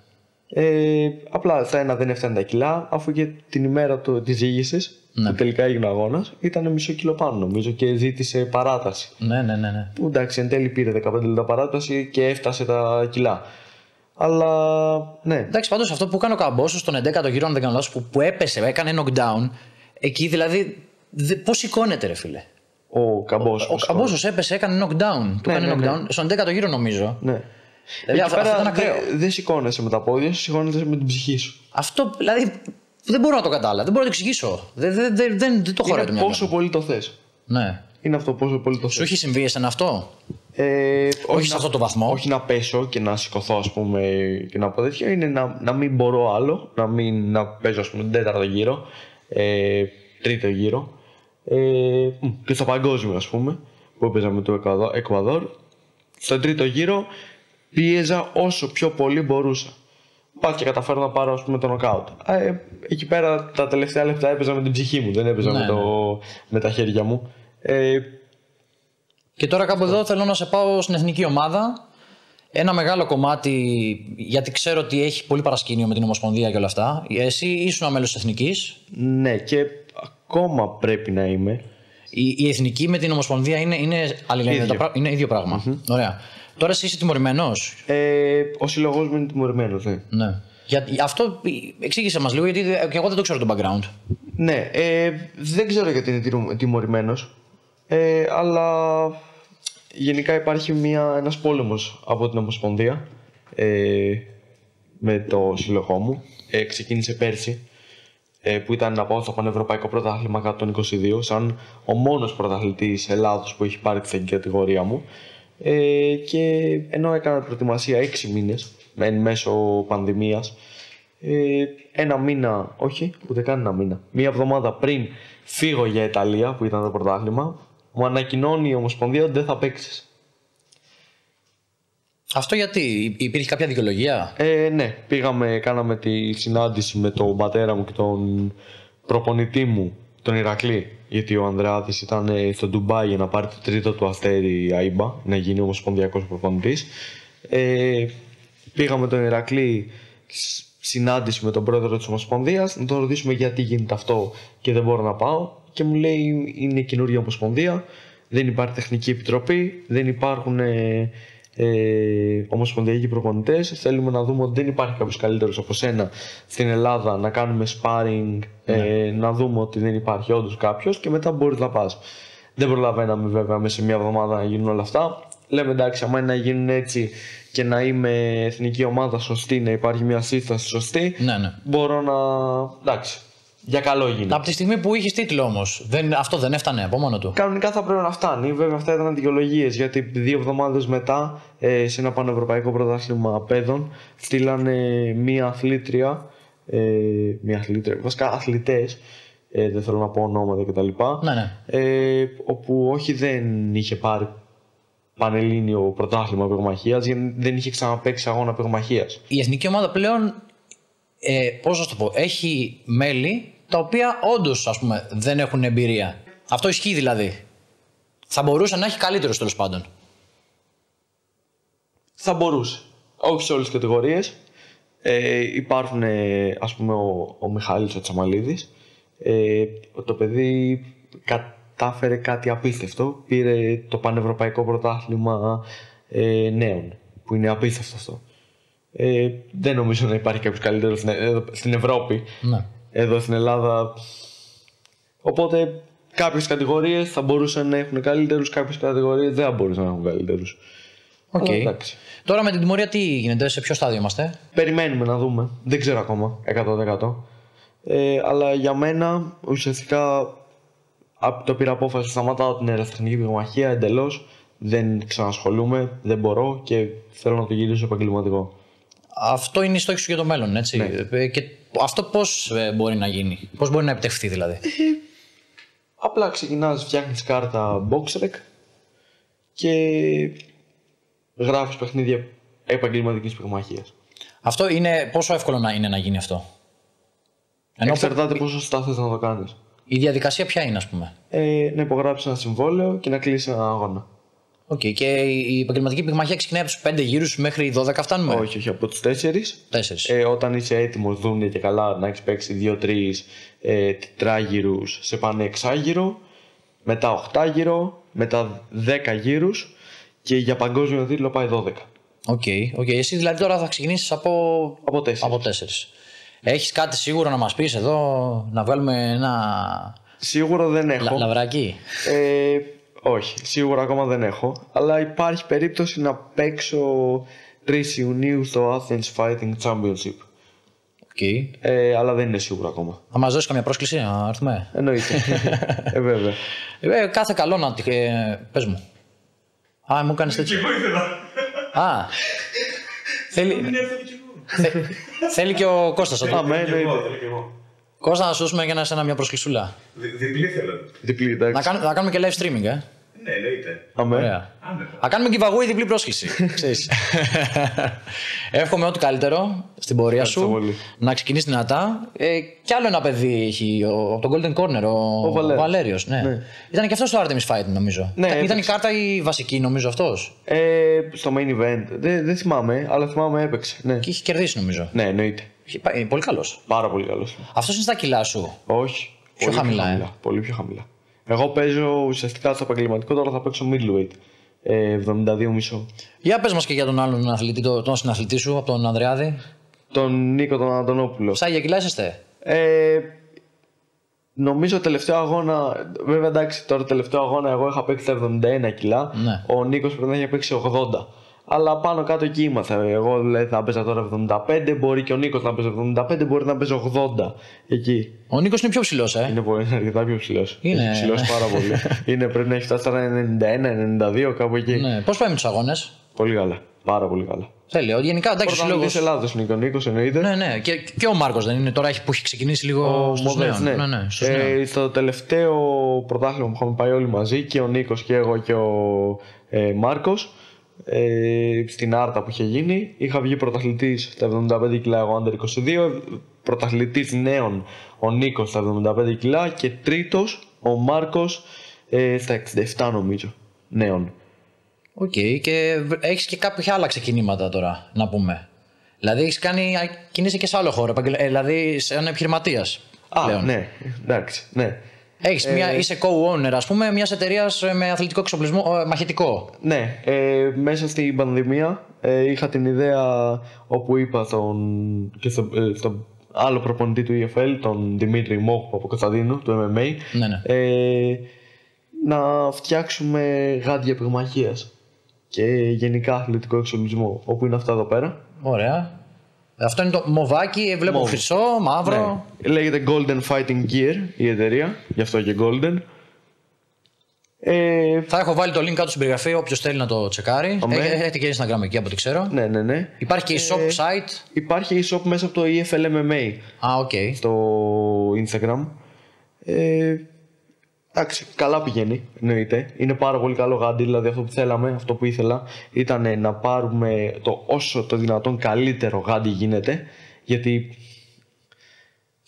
Απλά στα ένα δεν έφτανε τα κιλά, αφού και την ημέρα της ζήγησης, που τελικά έγινε ο αγώνας, ήταν μισό κιλό πάνω νομίζω και ζήτησε παράταση. Ναι. Που εντάξει, εν τέλει πήρε 15 λεπτά παράταση και έφτασε τα κιλά. Αλλά ναι. Εντάξει, πάντως αυτό που έκανε ο Καμπόσος στον 11ο γύρο, αν δεν κάνω λάθος, που έπεσε, έκανε knockdown, εκεί δηλαδή. Πώς σηκώνεται, ρε φίλε. Ο Καμπόσος έπεσε, έκανε knockdown. Του έκανε knockdown στον 10ο γύρο, νομίζω. Ναι. Δηλαδή, αυτό ήταν ακραίο. Δεν σηκώνεσαι με τα πόδια σου, σηκώνεσαι με την ψυχή σου. Αυτό δηλαδή δεν μπορώ να το καταλάβω, δεν μπορώ να το εξηγήσω. Δεν το χωράει το μυαλό. Πόσο πολύ το θες. Ναι. Είναι αυτό πόσο πολύ το θες. Σου έχει συμβεί εσένα αυτό? Όχι σε αυτό το βαθμό. Όχι να πέσω και να σηκωθώ, ας πούμε, και να πω τέτοια. Είναι να μην μπορώ άλλο, να παίζω, ας πούμε, τον 4ο γύρο, 3ο γύρο. Και στο παγκόσμιο, ας πούμε, που έπαιζα με το Εκουαδόρ, στον 3ο γύρο πίεζα όσο πιο πολύ μπορούσα. Πάω και καταφέρω να πάρω, ας πούμε, το νοκάουτ. Εκεί πέρα τα τελευταία λεπτά έπαιζα με την ψυχή μου, δεν έπαιζα με τα χέρια μου. Και τώρα κάπου εδώ θέλω να σε πάω στην εθνική ομάδα. Ένα μεγάλο κομμάτι, γιατί ξέρω ότι έχει πολύ παρασκήνιο με την Ομοσπονδία και όλα αυτά. Εσύ ήσουν μέλος της εθνικής. Ναι, και ακόμα πρέπει να είμαι. Η εθνική με την Ομοσπονδία είναι αλληλένδετα, είναι ίδιο πράγμα. Ωραία. Τώρα εσύ είσαι τιμωρημένος. Ο σύλλογος μου είναι τιμωρημένος, ναι. Ναι. Αυτό εξήγησε μας λίγο, γιατί και εγώ δεν το ξέρω το background. Ναι, δεν ξέρω γιατί είναι τιμωρημένος, αλλά γενικά υπάρχει ένας πόλεμος από την Ομοσπονδία με το σύλλογό μου. Ξεκίνησε πέρσι, που ήταν να πάω στο Πανευρωπαϊκό Πρωτάθλημα 122, σαν ο μόνος πρωταθλητής Ελλάδος που έχει πάρει την κατηγορία μου. Και ενώ έκανα προετοιμασία 6 μήνες μέσω πανδημίας, ένα μήνα, όχι ούτε καν ένα μήνα, μία εβδομάδα πριν φύγω για Ιταλία που ήταν το πρωτάθλημα, μου ανακοινώνει η Ομοσπονδία ότι δεν θα παίξεις. Αυτό γιατί, υπήρχε κάποια δικαιολογία? Ναι, κάναμε τη συνάντηση με τον πατέρα μου και τον προπονητή μου, τον Ηρακλή, γιατί ο Ανδρεάδης ήταν στο Ντουμπάι για να πάρει το τρίτο του αστέρι ΑΙΜΠΑ, να γίνει ομοσπονδιακός προπονητής. Πήγαμε τον Ηρακλή, συνάντηση με τον πρόεδρο της Ομοσπονδίας, να τον ρωτήσουμε γιατί γίνεται αυτό και δεν μπορώ να πάω. Και μου λέει: είναι καινούργια Ομοσπονδία, δεν υπάρχει τεχνική επιτροπή, δεν υπάρχουν ομοσπονδιακοί προπονητές. Θέλουμε να δούμε ότι δεν υπάρχει κάποιος καλύτερος από σένα στην Ελλάδα, να κάνουμε sparring, να δούμε ότι δεν υπάρχει όντως κάποιος και μετά μπορείς να πας. Δεν προλαβαίναμε βέβαια μέσα σε μια εβδομάδα να γίνουν όλα αυτά. Λέμε εντάξει, άμα είναι να γίνουν έτσι και να είμαι εθνική ομάδα σωστή, να υπάρχει μια σύσταση σωστή, μπορώ να. Εντάξει. Για καλό γίνεται. Από τη στιγμή που είχε τίτλο όμως, αυτό δεν έφτανε από μόνο του. Κανονικά θα πρέπει να φτάνει. Βέβαια, αυτά ήταν δικαιολογίες. Γιατί 2 εβδομάδες μετά, σε ένα πανευρωπαϊκό πρωτάθλημα παιδών, στείλανε μία αθλήτρια. Βασικά αθλητές. Δεν θέλω να πω ονόματα κτλ. Όπου όχι δεν είχε πάρει πανελλήνιο πρωτάθλημα πυγμαχίας, γιατί δεν είχε ξαναπαίξει αγώνα πυγμαχίας. Η εθνική ομάδα πλέον πώς να το πω, έχει μέλη τα οποία όντως, ας πούμε, δεν έχουν εμπειρία. Αυτό ισχύει δηλαδή. Θα μπορούσε να έχει καλύτερος τέλος πάντων. Θα μπορούσε. Όχι σε όλες τις κατηγορίες. Υπάρχουν, ας πούμε, ο Μιχάλης ο Τσαμαλίδης. Το παιδί κατάφερε κάτι απίστευτο. Πήρε το Πανευρωπαϊκό Πρωτάθλημα Νέων, που είναι απίστευτο αυτό. Δεν νομίζω να υπάρχει κάποιος καλύτερος στην Ευρώπη. Ναι. Εδώ στην Ελλάδα. Οπότε κάποιες κατηγορίες θα μπορούσαν να έχουν καλύτερους, κάποιες κατηγορίες δεν θα μπορούσαν να έχουν καλύτερους. Okay. Τώρα με την τιμωρία τι γίνεται, σε ποιο στάδιο είμαστε? Περιμένουμε να δούμε. Δεν ξέρω ακόμα 100%. Αλλά για μένα ουσιαστικά το πήρα απόφαση, σταματάω την αεραστεχνική πυγμαχία εντελώς. Δεν ξανασχολούμαι, δεν μπορώ και θέλω να το γυρίσω επαγγελματικό. Αυτό είναι η στόχη σου για το μέλλον, έτσι. Ναι. Και αυτό πώς μπορεί να γίνει, πώς μπορεί να επιτευχθεί δηλαδή? Απλά ξεκινάς, φτιάχνεις κάρτα boxrec και γράφεις παιχνίδια επαγγελματικής πυγμαχίας. Αυτό είναι πόσο εύκολο να είναι να γίνει αυτό? Εξαρτάται πόσο σωστά θες να το κάνεις. Η διαδικασία ποια είναι, ας πούμε? Να υπογράψεις ένα συμβόλαιο και να κλείσεις ένα αγώνα. Okay. Και η επαγγελματική πυγμαχία ξεκινάει από τους 5 γύρους μέχρι 12 φτάνουμε? Όχι, από τους 4. Όταν είσαι έτοιμος, δούνε και καλά να έχεις παίξει 2-3 τετράγυρους, σε πάνε εξάγυρο, μετά 8γύρο, μετά 10 γύρους και για παγκόσμιο τίτλο πάει 12. Οκ. Εσύ δηλαδή τώρα θα ξεκινήσεις από 4. Έχεις κάτι σίγουρο να μας πεις εδώ, να βγάλουμε ένα... Σίγουρο δεν έχω. Λαβράκι. Όχι, σίγουρα ακόμα δεν έχω. Αλλά υπάρχει περίπτωση να παίξω 3 Ιουνίου στο Athens Fighting Championship. Αλλά δεν είναι σίγουρο ακόμα. Θα μας δώσεις καμία πρόσκληση να έρθουμε? Εννοείται. Βέβαια. Κάθε καλό να... πες μου. Μου κάνεις τέτοιο. Θέλει και ο Κώστας. Κώστα, να σου δώσουμε για να μια προσκλησούλα. Διπλή θέλω. Διπλή, εντάξει. Να κάνουμε και live streaming, Ναι, εννοείται. Ωραία. Να κάνουμε giveaway διπλή πρόσκληση. Εύχομαι ό,τι καλύτερο στην πορεία σου. Να ξεκινήσει δυνατά. Κι άλλο ένα παιδί έχει από τον Golden Corner, ο Βαλέριος. Ναι. Ήταν και αυτό στο Artemis Fight, νομίζω. Ναι, ήταν η κάρτα η βασική, νομίζω αυτός. Στο main event. Δεν θυμάμαι, αλλά θυμάμαι έπαιξε. Ναι. Και είχε κερδίσει, νομίζω. Ναι, εννοείται. Είναι πολύ καλός. Πάρα πολύ καλός. Αυτός είναι στα κιλά σου? Όχι. Πιο χαμηλά. Πολύ πιο χαμηλά. Εγώ παίζω ουσιαστικά στο επαγγελματικό, τώρα θα παίξω middleweight. 72,5. Για πες μας και για τον άλλον αθλητή, τον συναθλητή σου, από τον Ανδρεάδη. Τον Νίκο τον Αντωνόπουλο. Στα για κιλά είσαστε? Νομίζω τελευταίο αγώνα, βέβαια εντάξει, τώρα τελευταίο αγώνα εγώ είχα παίξει τα 71 κιλά. Ναι. Ο Νίκος πρέπει να έχει παίξει 80. Αλλά πάνω κάτω εκεί ήμασταν. Εγώ δηλαδή θα παίζα τώρα 75, μπορεί και ο Νίκος να παίζει 75, μπορεί να παίζει 80. Εκεί. Ο Νίκος είναι πιο ψηλός, Είναι αρκετά πιο ψηλός. Είναι ψηλός πάρα πολύ. Πρέπει να έχει φτάσει τώρα 91-92, κάπου εκεί. Ναι. Πώς πάει με τους αγώνες? Πολύ καλά. Πάρα πολύ καλά. Τέλειο. Γενικά εντάξει. Πρωταθλητής Ελλάδος είναι ο Νίκος, εννοείται. Ναι. Και ο Μάρκος δεν είναι τώρα που έχει ξεκινήσει λίγο στους νέους. Ναι. Στο τελευταίο πρωτάθλημα που είχαμε πάει όλοι μαζί, και ο Νίκος και εγώ και ο Μάρκος, στην Άρτα που είχε γίνει, είχα βγει πρωταθλητής στα 75 κιλά, εγώ under 22, πρωταθλητής νέων ο Νίκος στα 75 κιλά και τρίτος ο Μάρκος στα 67 νομίζω νέων. Και έχεις και κάποια άλλα ξεκινήματα τώρα να πούμε? Δηλαδή έχεις κινήσει και σε άλλο χώρο, δηλαδή σαν επιχειρηματίας πλέον. Ναι, εντάξει, ναι. Είσαι co-owner, ας πούμε, μιας εταιρείας με αθλητικό εξοπλισμό μαχητικό. Ναι, μέσα στην πανδημία είχα την ιδέα, όπου είπα και στον άλλο προπονητή του EFL, τον Δημήτρη Μόχου από Κωνσταντίνου, του MMA, να φτιάξουμε γάντια πυγμαχίας και γενικά αθλητικό εξοπλισμό, όπου είναι αυτά εδώ πέρα. Ωραία. Αυτό είναι το μοβάκι, βλέπω χρυσό, μαύρο. Ναι. Λέγεται Golden Fighting Gear η εταιρεία, γι' αυτό και Golden. Θα έχω βάλει το link κάτω στην περιγραφή, όποιος θέλει να το τσεκάρει. Έχετε και Instagram εκεί από ό,τι ξέρω. Ναι. Υπάρχει και e-shop site. Υπάρχει e-shop μέσα από το EFL MMA. Στο Instagram. Εντάξει, καλά πηγαίνει, εννοείται. Είναι πάρα πολύ καλό γάντι, δηλαδή αυτό που θέλαμε, αυτό που ήθελα ήταν να πάρουμε το όσο το δυνατόν καλύτερο γάντι γίνεται, γιατί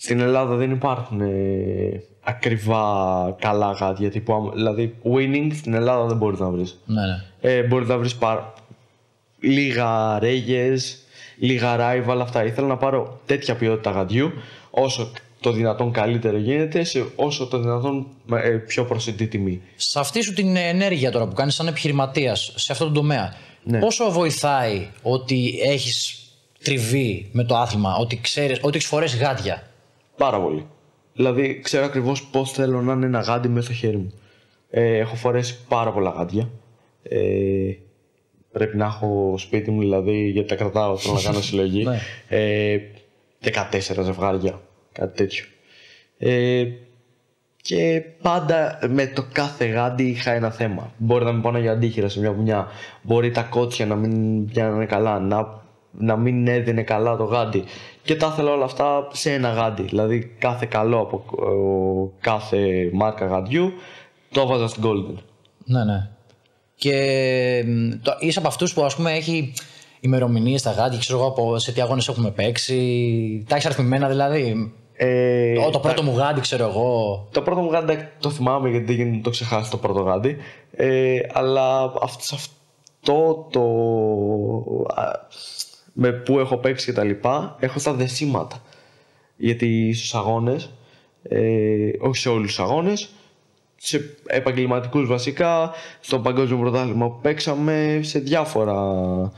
Στην Ελλάδα δεν υπάρχουν ακριβά καλά γάντια. Δηλαδή, winning στην Ελλάδα δεν μπορείς να βρεις. Ναι. Μπορείς να βρεις λίγα ρέγες, λίγα rival, αυτά. Ήθελα να πάρω τέτοια ποιότητα γαντιού, όσο το δυνατόν καλύτερο γίνεται, σε όσο το δυνατόν πιο προσιτή τιμή. Σε αυτή σου την ενέργεια τώρα που κάνεις σαν επιχειρηματίας, σε αυτό το τομέα, ναι. Πόσο βοηθάει ότι έχεις τριβή με το άθλημα, ότι έχεις φορέσει γάντια? Πάρα πολύ. Δηλαδή, ξέρω ακριβώς πώς θέλω να είναι ένα γάντι μέσα στο χέρι μου. Έχω φορέσει πάρα πολλά γάντια. Πρέπει να έχω σπίτι μου, δηλαδή, γιατί τα κρατάω, θέλω να κάνω συλλογή. 14 ζευγάρια, κάτι τέτοιο. Και πάντα με το κάθε γάντι είχα ένα θέμα. Μπορεί να μην πάνε για αντίχειρα σε μια βουνιά. Μπορεί τα κότσια να μην πιάνανε καλά, να μην έδινε καλά το γάντι. Και τα ήθελα όλα αυτά σε ένα γάντι. Δηλαδή κάθε καλό από κάθε μάρκα γαντιού το βάζα στην Golden. Ναι, ναι. Και είσαι από αυτούς που, ας πούμε, έχει ημερομηνίες στα γάντια, ξέρω εγώ σε τι αγώνες έχουμε παίξει. Τα έχεις αριθμημένα δηλαδή? Το πρώτο μου γάντι, ξέρω εγώ. Το πρώτο μου γάντι το θυμάμαι, γιατί δεν γίνεται να το ξεχάσει το πρώτο γάντι. Αλλά αυτό το με που έχω παίξει και τα λοιπά, έχω στα δεσίματα. Γιατί στους αγώνες, όχι σε όλους τους αγώνες, σε επαγγελματικούς βασικά, στο παγκόσμιο πρωτάθλημα που παίξαμε, σε διάφορα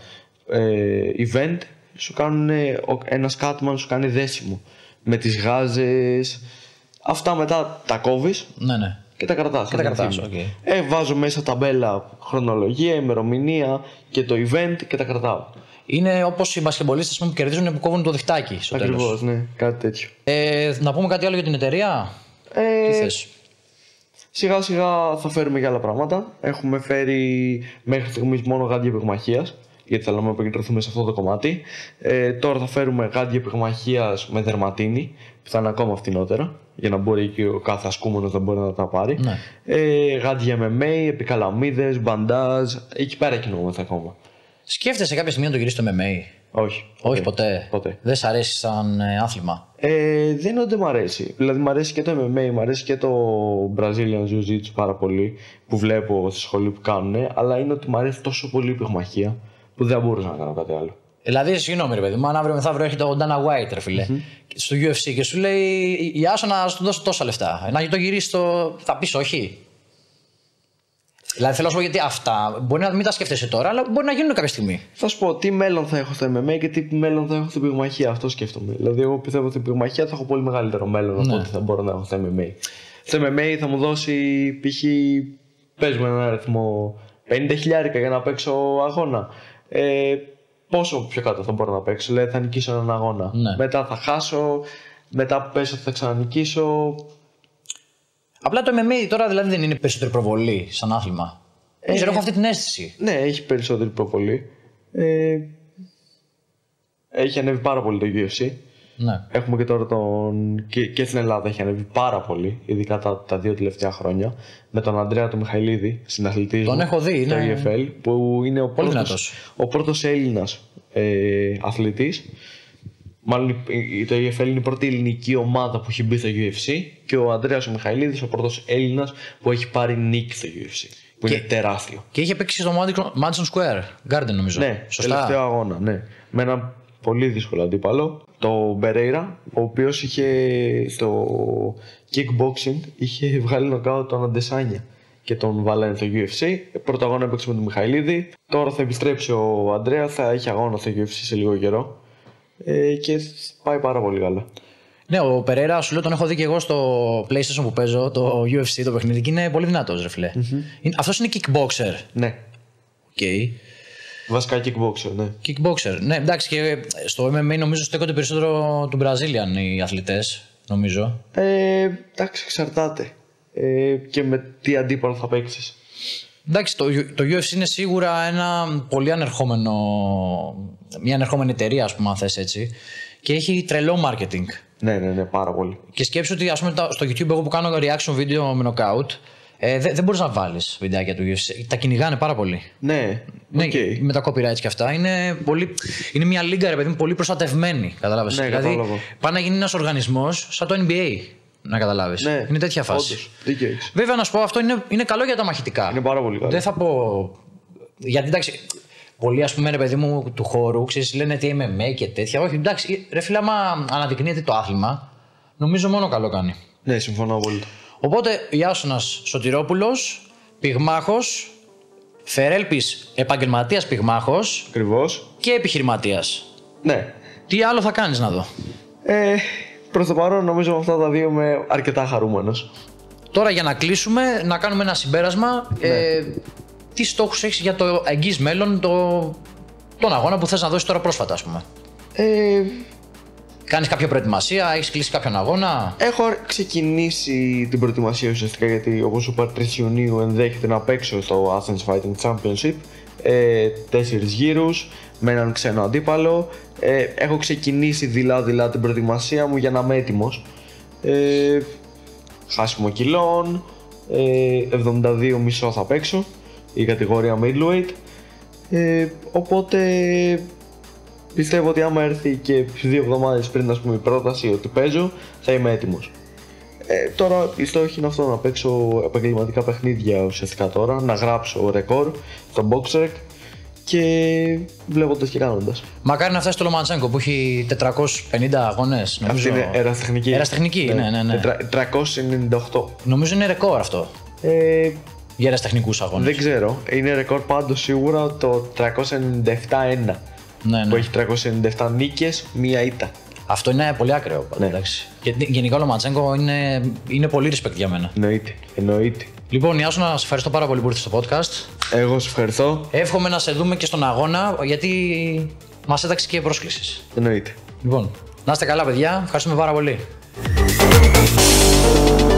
event, σου κάνουν ένας κάτμαν, σου κάνει δέσιμο με τις γάζες. Αυτά μετά τα κόβεις, ναι, ναι, και τα κρατάς. Και τα κρατάς, okay. Βάζω μέσα ταμπέλα, χρονολογία, ημερομηνία και το event και τα κρατάω. Είναι όπως οι μπασκετμπολίστες που κερδίζουν, που κόβουν το διχτάκι στο τέλος. Ακριβώς, ναι, κάτι τέτοιο. Να πούμε κάτι άλλο για την εταιρεία. Τι θες? Σιγά σιγά θα φέρουμε και άλλα πράγματα. Έχουμε φέρει μέχρι στιγμής μόνο γάντια πυγμαχίας, γιατί θέλαμε να επικεντρωθούμε σε αυτό το κομμάτι. Τώρα θα φέρουμε γάντια πυγμαχίας με δερματίνη, που θα είναι ακόμα φτηνότερα, για να μπορεί και ο κάθε ασκούμενος να μπορεί να τα πάρει. Ναι. Γάντια MMA, επικαλαμίδες, μπαντάζ, εκεί πέρα κινούμαστε ακόμα. Σκέφτεσαι κάποια στιγμή να το γυρίσεις στο MMA? Όχι. Όχι, ποτέ. Δεν σ' αρέσει σαν άθλημα? Δεν είναι ότι μ' αρέσει. Δηλαδή μ' αρέσει και το MMA, μ' αρέσει και το Brazilian Jiu-Jitsu πάρα πολύ, που βλέπω στη σχολή που κάνουν, αλλά είναι ότι μ' αρέσει τόσο πολύ η πυγμαχία που δεν μπορούσα να κάνω κάτι άλλο. Δηλαδή, συγγνώμη ρε παιδί μου, αν αύριο μεθαύριο έρχεται ο Dana White, ρε φίλε, στο UFC και σου λέει γεια σου, να σου δώσω τόσα λεφτά, να το γυρίσει, θα πεις όχι? Δηλαδή θέλω να σου πω, γιατί αυτά μπορεί να μην τα σκέφτεσαι τώρα, αλλά μπορεί να γίνουν κάποια στιγμή. Θα σου πω τι μέλλον θα έχω στο MMA και τι μέλλον θα έχω στην πυγμαχία. Αυτό σκέφτομαι. Δηλαδή, εγώ πιστεύω ότι στην πυγμαχία θα έχω πολύ μεγαλύτερο μέλλον από ό,τι θα μπορώ να έχω στο MMA. Στο MMA θα μου δώσει π.χ. παίζουμε ένα αριθμό 50.000 για να παίξω αγώνα. Πόσο πιο κάτω θα μπορώ να παίξω? Δηλαδή, θα νικήσω έναν αγώνα. Ναι. Μετά θα χάσω. Μετά που πέσω θα ξανανικήσω. Απλά το MMA τώρα δηλαδή δεν είναι περισσότερη προβολή σαν άθλημα? Δεν ξέρω, έχω αυτή την αίσθηση. Ναι, έχει περισσότερη προβολή. Έχει ανέβει πάρα πολύ το UFC. Ναι. Έχουμε και τώρα και στην Ελλάδα έχει ανέβει πάρα πολύ, ειδικά τα 2 τελευταία χρόνια. Με τον Ανδρέα τον Μιχαηλίδη, συναθλητής τον έχω δει, στο ναι. EFL, που είναι ο πρώτος Έλληνας αθλητής. Μάλλον το EFL είναι η πρώτη ελληνική ομάδα που έχει μπει στο UFC, και ο Ανδρέας ο Μιχαηλίδης ο πρώτος Έλληνας που έχει πάρει νίκη στο UFC. Που είναι τεράστιο. Και είχε παίξει στο Madison Square Garden, νομίζω. Ναι, σωστά. Τελευταίο αγώνα, ναι. Με ένα πολύ δύσκολο αντίπαλο, το Μπερέιρα, ο οποίος είχε στο kickboxing είχε βγάλει νοκάουτ τον Αντεσάνια και τον βάλανε στο UFC. Πρώτο αγώνα έπαιξε με τον Μιχαηλίδη. Τώρα θα επιστρέψει ο Ανδρέας, θα έχει αγώνα στο UFC σε λίγο καιρό. Και πάει πάρα πολύ καλά. Ναι, ο Περέρα, σου λέω, τον έχω δει και εγώ στο PlayStation που παίζω, το UFC, το παιχνίδι, και είναι πολύ δυνατός, ρε φίλε. Αυτός είναι kickboxer. Ναι. Okay. Βασικά kickboxer, ναι. Kickboxer, ναι, εντάξει, και στο MMA νομίζω στέκονται περισσότερο του Brazilian οι αθλητές, νομίζω. Εντάξει, εξαρτάται. Και με τι αντίπαλο θα παίξεις. Εντάξει, το UFC είναι σίγουρα ένα πολύ μια ανερχόμενη εταιρεία, ας πούμε, αν θες έτσι. Και έχει τρελό marketing. Ναι, πάρα πολύ. Και σκέψου ότι, ας πούμε, στο YouTube εγώ που κάνω reaction video με knockout, Δεν μπορείς να βάλεις βιντεάκια του UFC. Τα κυνηγάνε πάρα πολύ. Ναι, Ναι, okay. με τα copyrights και αυτά. Είναι μια λίγα, ρε παιδί μου, πολύ προστατευμένη. Καταλάβες. Ναι, δηλαδή, κατάλαβα. πάει να γίνει ένας οργανισμός σαν το NBA. Να καταλάβεις. Ναι, είναι τέτοια φάση. όντως, δίκιο έχεις. Βέβαια, να σου πω, αυτό είναι καλό για τα μαχητικά. Είναι πάρα πολύ καλό. Δεν θα πω. Γιατί εντάξει, πολλοί ας πούμε, ρε παιδί μου, του χώρου, ξέρεις, λένε τι MMA και τέτοια. Όχι, εντάξει, ρε φίλε, άμα αναδεικνύεται το άθλημα, νομίζω μόνο καλό κάνει. Ναι, συμφωνώ απόλυτα. Οπότε, Ιάσονας Σωτηρόπουλος, πυγμάχος, Φερέλπης επαγγελματίας πυγμάχος Ακριβώς. και επιχειρηματίας. Ναι. Τι άλλο θα κάνεις να δω? Προς το παρόν, νομίζω με αυτά τα δύο είμαι αρκετά χαρούμενος. Τώρα για να κλείσουμε, να κάνουμε ένα συμπέρασμα. Τι στόχους έχεις για το εγγύς μέλλον, τον αγώνα που θες να δώσεις τώρα πρόσφατα, ας πούμε? Κάνεις κάποια προετοιμασία, έχεις κλείσει κάποιον αγώνα? Έχω ξεκινήσει την προετοιμασία ουσιαστικά, γιατί όπως σου είπα 3 Ιουνίου ενδέχεται να παίξω στο Athens Fighting Championship 4 γύρους με έναν ξένο αντίπαλο. Έχω ξεκινήσει δειλά την προετοιμασία μου για να είμαι έτοιμος. Χάσιμο κιλών, 72,5 θα παίξω, η κατηγορία middleweight. Οπότε πιστεύω ότι άμα έρθει και 2 εβδομάδες πριν, ας πούμε, η πρόταση ότι παίζω, θα είμαι έτοιμος. Τώρα η στόχη είναι αυτό, να παίξω επαγγελματικά παιχνίδια ουσιαστικά τώρα, να γράψω ρεκόρ στο BoxRec και βλέποντας και κάνοντας. Μακάρι να φτάσει στο Λομαντσέγκο που έχει 450 αγώνες. Αυτή είναι ερασιτεχνική. Ερασιτεχνική, ναι. 398. Νομίζω είναι ρεκόρ αυτό για ερασιτεχνικούς αγώνες. Δεν ξέρω, είναι ρεκόρ πάντως σίγουρα το 397-1. Ναι. Που έχει 397 νίκες, μία ήττα. Αυτό είναι πολύ ακραίο. Ναι. Και γενικά ο Λομαντσέγκο είναι πολύ respect για μένα. Εννοείται. Λοιπόν, Ιάσονα, σε ευχαριστώ πάρα πολύ που ήρθες στο podcast. Εγώ σε ευχαριστώ. Εύχομαι να σε δούμε και στον αγώνα, γιατί μας έταξε και πρόσκληση. Εννοείται. Λοιπόν, να είστε καλά, παιδιά. Ευχαριστούμε πάρα πολύ.